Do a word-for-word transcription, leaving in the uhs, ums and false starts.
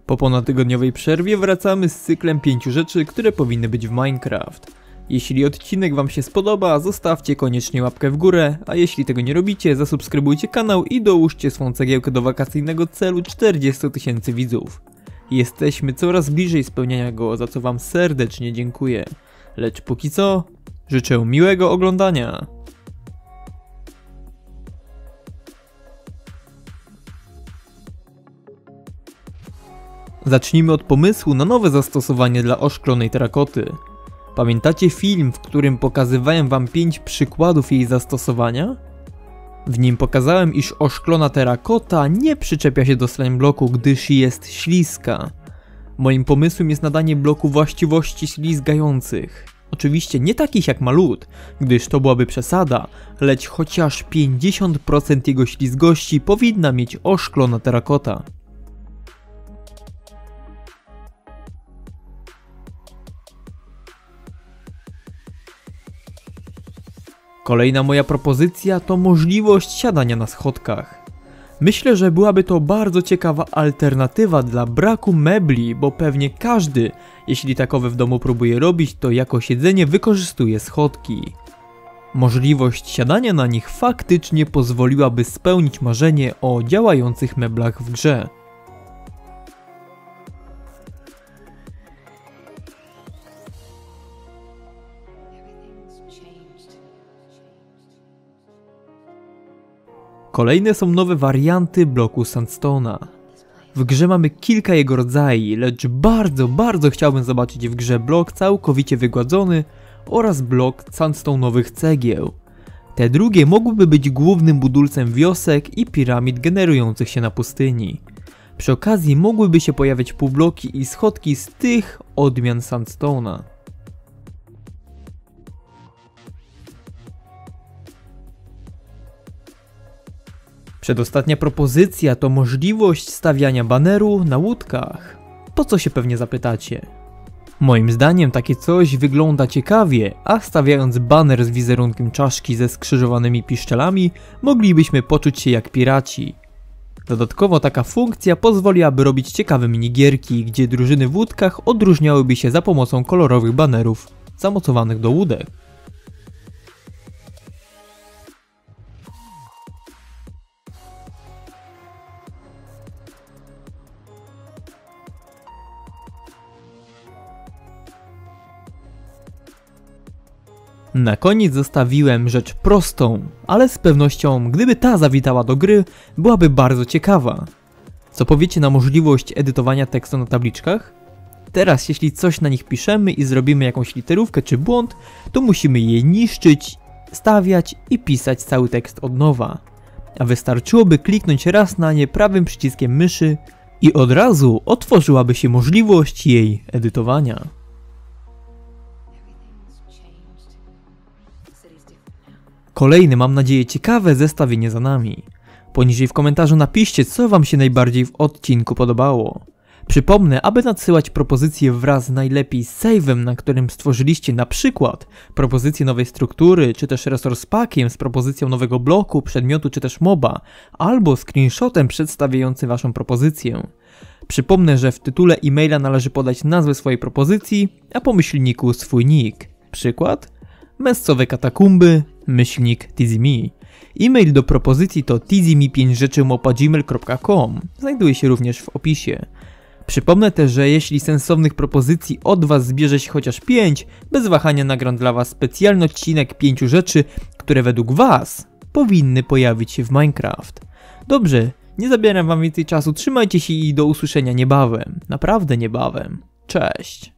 Po ponadtygodniowej przerwie wracamy z cyklem pięciu rzeczy, które powinny być w Minecraft. Jeśli odcinek wam się spodoba, zostawcie koniecznie łapkę w górę, a jeśli tego nie robicie, zasubskrybujcie kanał i dołóżcie swą cegiełkę do wakacyjnego celu czterdziestu tysięcy widzów. Jesteśmy coraz bliżej spełniania go, za co wam serdecznie dziękuję. Lecz póki co, życzę miłego oglądania. Zacznijmy od pomysłu na nowe zastosowanie dla oszklonej terakoty. Pamiętacie film, w którym pokazywałem wam pięć przykładów jej zastosowania? W nim pokazałem, iż oszklona terakota nie przyczepia się do slime bloku, gdyż jest śliska. Moim pomysłem jest nadanie bloku właściwości ślizgających. Oczywiście nie takich jak ma lód, gdyż to byłaby przesada, lecz chociaż pięćdziesiąt procent jego ślizgości powinna mieć oszklona terakota. Kolejna moja propozycja to możliwość siadania na schodkach. Myślę, że byłaby to bardzo ciekawa alternatywa dla braku mebli, bo pewnie każdy, jeśli takowe w domu próbuje robić, to jako siedzenie wykorzystuje schodki. Możliwość siadania na nich faktycznie pozwoliłaby spełnić marzenie o działających meblach w grze. Kolejne są nowe warianty bloku sandstone'a. W grze mamy kilka jego rodzajów, lecz bardzo, bardzo chciałbym zobaczyć w grze blok całkowicie wygładzony oraz blok sandstone'owych cegieł. Te drugie mogłyby być głównym budulcem wiosek i piramid generujących się na pustyni. Przy okazji mogłyby się pojawiać półbloki i schodki z tych odmian sandstone'a. Przedostatnia propozycja to możliwość stawiania baneru na łódkach. Po co się pewnie zapytacie? Moim zdaniem takie coś wygląda ciekawie, a stawiając baner z wizerunkiem czaszki ze skrzyżowanymi piszczelami, moglibyśmy poczuć się jak piraci. Dodatkowo taka funkcja pozwoli, aby robić ciekawe minigierki, gdzie drużyny w łódkach odróżniałyby się za pomocą kolorowych banerów zamocowanych do łódek. Na koniec zostawiłem rzecz prostą, ale z pewnością, gdyby ta zawitała do gry, byłaby bardzo ciekawa. Co powiecie na możliwość edytowania tekstu na tabliczkach? Teraz jeśli coś na nich piszemy i zrobimy jakąś literówkę czy błąd, to musimy je niszczyć, stawiać i pisać cały tekst od nowa. A wystarczyłoby kliknąć raz na nie prawym przyciskiem myszy i od razu otworzyłaby się możliwość jej edytowania. Kolejne, mam nadzieję, ciekawe zestawienie za nami. Poniżej w komentarzu napiszcie, co wam się najbardziej w odcinku podobało. Przypomnę, aby nadsyłać propozycje wraz najlepiej z save'em, na którym stworzyliście na przykład propozycję nowej struktury, czy też resource packiem z propozycją nowego bloku, przedmiotu, czy też moba, albo screenshotem przedstawiający waszą propozycję. Przypomnę, że w tytule e-maila należy podać nazwę swojej propozycji, a po myślniku swój nick. Przykład? Mescowe katakumby, myślnik tizimi. E-mail do propozycji to tizimi pięć rzeczy małpa gmail kropka com. Znajduje się również w opisie. Przypomnę też, że jeśli sensownych propozycji od was zbierze się chociaż pięć, bez wahania nagram dla was specjalny odcinek pięciu rzeczy, które według was powinny pojawić się w Minecraft. Dobrze, nie zabieram wam więcej czasu, trzymajcie się i do usłyszenia niebawem. Naprawdę niebawem. Cześć!